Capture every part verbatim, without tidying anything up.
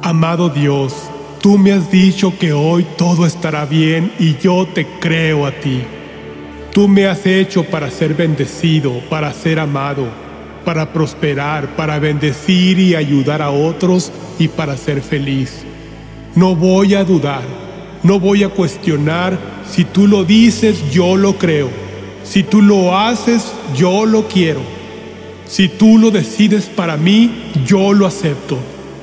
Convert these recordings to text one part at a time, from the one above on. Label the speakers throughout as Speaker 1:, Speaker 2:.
Speaker 1: Amado Dios, tú me has dicho que hoy todo estará bien y yo te creo a ti. Tú me has hecho para ser bendecido, para ser amado, para prosperar, para bendecir y ayudar a otros y para ser feliz. No voy a dudar, no voy a cuestionar. Si tú lo dices, yo lo creo. Si tú lo haces, yo lo quiero. Si tú lo decides para mí, yo lo acepto.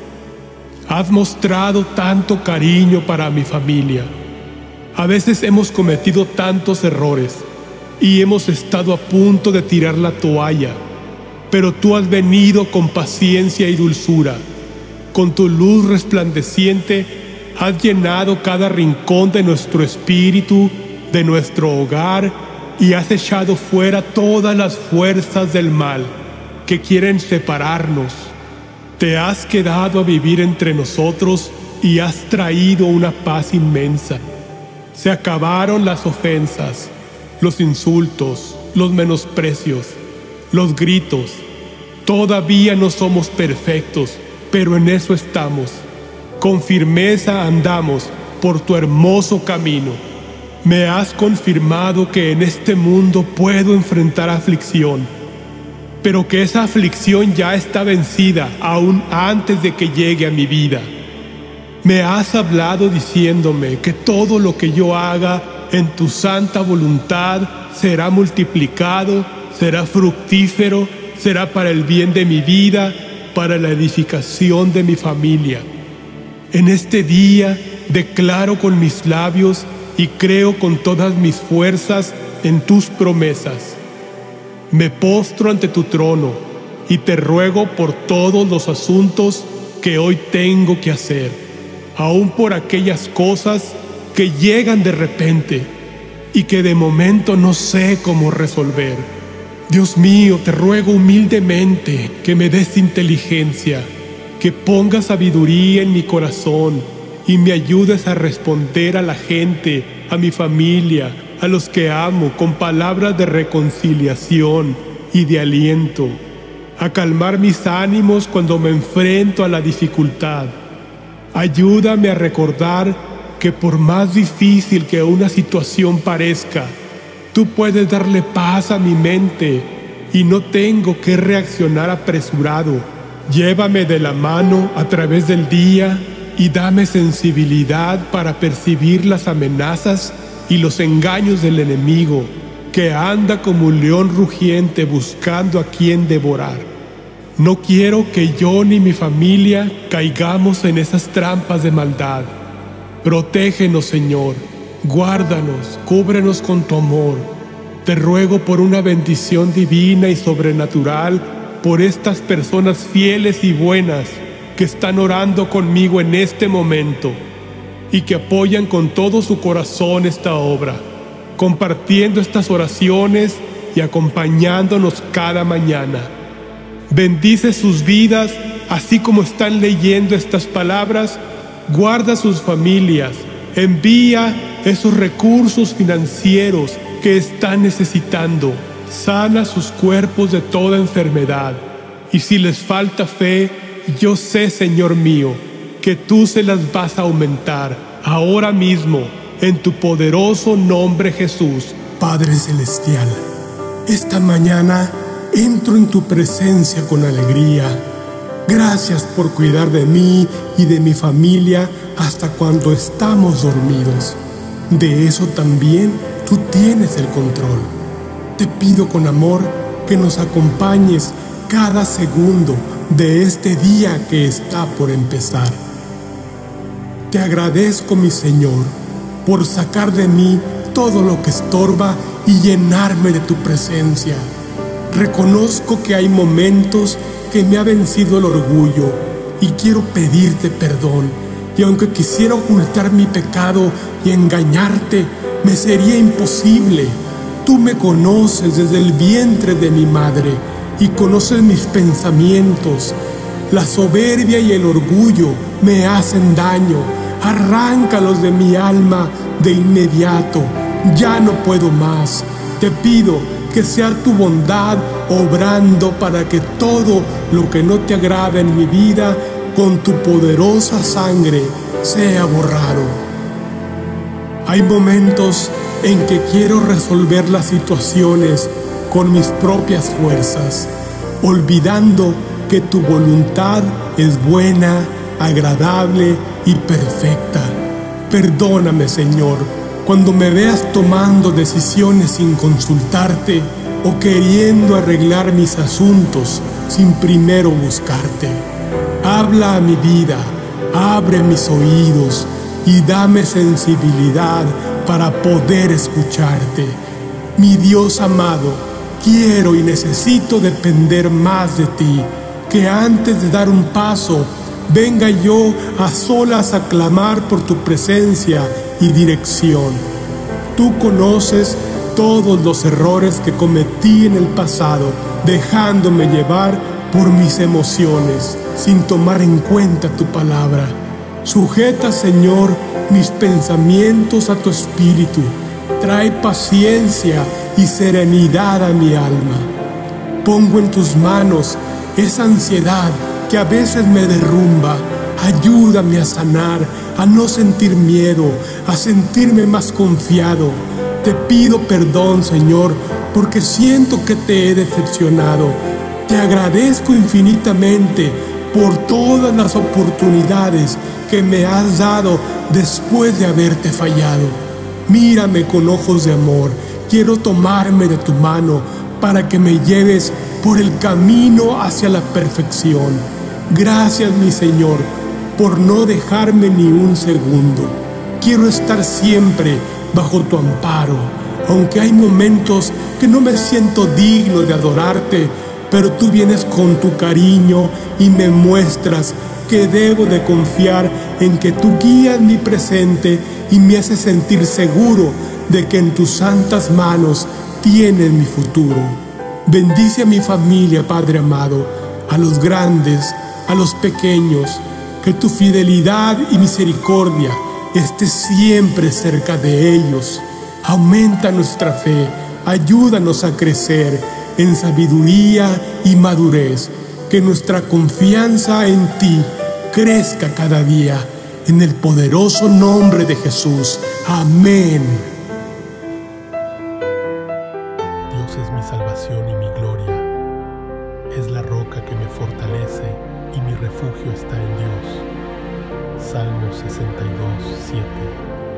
Speaker 1: Has mostrado tanto cariño para mi familia. A veces hemos cometido tantos errores y hemos estado a punto de tirar la toalla, pero tú has venido con paciencia y dulzura. Con tu luz resplandeciente has llenado cada rincón de nuestro espíritu, de nuestro hogar, y has echado fuera todas las fuerzas del mal que quieren separarnos. Te has quedado a vivir entre nosotros y has traído una paz inmensa. Se acabaron las ofensas, los insultos, los menosprecios, los gritos. Todavía no somos perfectos, pero en eso estamos. Con firmeza andamos por tu hermoso camino. Me has confirmado que en este mundo puedo enfrentar aflicción, pero que esa aflicción ya está vencida aún antes de que llegue a mi vida. Me has hablado diciéndome que todo lo que yo haga en tu santa voluntad será multiplicado, será fructífero, será para el bien de mi vida, para la edificación de mi familia. En este día declaro con mis labios y creo con todas mis fuerzas en tus promesas. Me postro ante tu trono y te ruego por todos los asuntos que hoy tengo que hacer, aun por aquellas cosas que llegan de repente y que de momento no sé cómo resolver. Dios mío, te ruego humildemente que me des inteligencia, que pongas sabiduría en mi corazón y me ayudes a responder a la gente, a mi familia, a los que amo, con palabras de reconciliación y de aliento, a calmar mis ánimos cuando me enfrento a la dificultad. Ayúdame a recordar que por más difícil que una situación parezca, tú puedes darle paz a mi mente y no tengo que reaccionar apresurado. Llévame de la mano a través del día y dame sensibilidad para percibir las amenazas y los engaños del enemigo, que anda como un león rugiente buscando a quien devorar. No quiero que yo ni mi familia caigamos en esas trampas de maldad. Protégenos, Señor, guárdanos, cúbrenos con tu amor. Te ruego por una bendición divina y sobrenatural por estas personas fieles y buenas que están orando conmigo en este momento y que apoyan con todo su corazón esta obra, compartiendo estas oraciones y acompañándonos cada mañana. Bendice sus vidas, así como están leyendo estas palabras. Guarda sus familias, envía esos recursos financieros que están necesitando, sana sus cuerpos de toda enfermedad. Y si les falta fe, yo sé, Señor mío, que tú se las vas a aumentar ahora mismo, en tu poderoso nombre, Jesús.
Speaker 2: Padre Celestial, esta mañana entro en tu presencia con alegría. Gracias por cuidar de mí y de mi familia hasta cuando estamos dormidos. De eso también tú tienes el control. Te pido con amor que nos acompañes cada segundo de este día que está por empezar. Te agradezco, mi Señor, por sacar de mí todo lo que estorba y llenarme de tu presencia. Reconozco que hay momentos que me ha vencido el orgullo y quiero pedirte perdón. Y aunque quisiera ocultar mi pecado y engañarte, me sería imposible. Tú me conoces desde el vientre de mi madre y conoces mis pensamientos. La soberbia y el orgullo me hacen daño. Arráncalos de mi alma de inmediato. Ya no puedo más. Te pido que sea tu bondad obrando para que todo lo que no te agrada en mi vida con tu poderosa sangre sea borrado. Hay momentos en que quiero resolver las situaciones con mis propias fuerzas, olvidando que tu voluntad es buena, agradable y perfecta. Perdóname, Señor, cuando me veas tomando decisiones sin consultarte o queriendo arreglar mis asuntos sin primero buscarte. Habla a mi vida, abre mis oídos y dame sensibilidad para poder escucharte. Mi Dios amado, quiero y necesito depender más de ti, que antes de dar un paso, venga yo a solas a clamar por tu presencia y dirección. Tú conoces todos los errores que cometí en el pasado, dejándome llevar por mis emociones, sin tomar en cuenta tu palabra. Sujeta, Señor, mis pensamientos a tu espíritu. Trae paciencia y serenidad a mi alma. Pongo en tus manos esa ansiedad que a veces me derrumba. Ayúdame a sanar, a no sentir miedo, a sentirme más confiado. Te pido perdón, Señor, porque siento que te he decepcionado. Te agradezco infinitamente por todas las oportunidades que me has dado después de haberte fallado. Mírame con ojos de amor. Quiero tomarme de tu mano para que me lleves por el camino hacia la perfección. Gracias, mi Señor, por no dejarme ni un segundo. Quiero estar siempre bajo tu amparo, aunque hay momentos que no me siento digno de adorarte, pero tú vienes con tu cariño y me muestras que debo de confiar en que tú guías mi presente y me haces sentir seguro de que en tus santas manos tienes mi futuro. Bendice a mi familia, Padre amado, a los grandes, a los pequeños, que tu fidelidad y misericordia esté siempre cerca de ellos. Aumenta nuestra fe, ayúdanos a crecer en sabiduría y madurez, que nuestra confianza en ti crezca cada día, en el poderoso nombre de Jesús. Amén.
Speaker 3: Dios es mi salvación y mi gloria, es la roca que me fortalece y mi refugio está en Dios. Salmo sesenta y dos, siete.